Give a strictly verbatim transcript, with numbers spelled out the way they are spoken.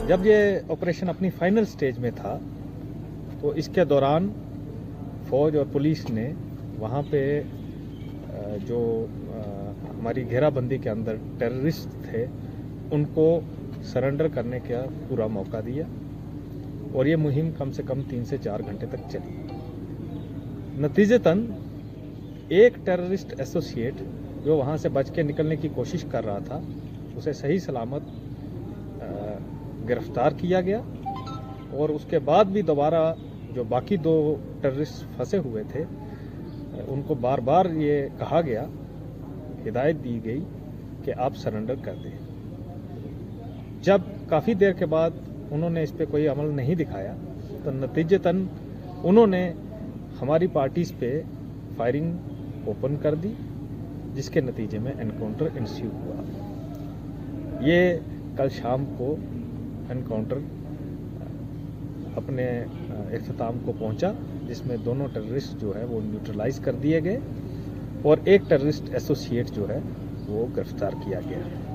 जब ये ऑपरेशन अपनी फाइनल स्टेज में था तो इसके दौरान फौज और पुलिस ने वहाँ पे जो हमारी घेराबंदी के अंदर टेररिस्ट थे उनको सरेंडर करने का पूरा मौका दिया और ये मुहिम कम से कम तीन से चार घंटे तक चली। नतीजतन एक टेररिस्ट एसोसिएट जो वहाँ से बच के निकलने की कोशिश कर रहा था उसे सही सलामत गिरफ्तार किया गया और उसके बाद भी दोबारा जो बाकी दो टेररिस्ट फंसे हुए थे उनको बार बार ये कहा गया, हिदायत दी गई कि आप सरेंडर कर दें। जब काफ़ी देर के बाद उन्होंने इस पर कोई अमल नहीं दिखाया तो नतीजतन उन्होंने हमारी पार्टीज पे फायरिंग ओपन कर दी, जिसके नतीजे में एनकाउंटर इंस्यू हुआ। ये कल शाम को एनकाउंटर अपने इख्तिताम को पहुंचा, जिसमें दोनों टेररिस्ट जो है वो न्यूट्रलाइज कर दिए गए और एक टेररिस्ट एसोसिएट जो है वो गिरफ्तार किया गया।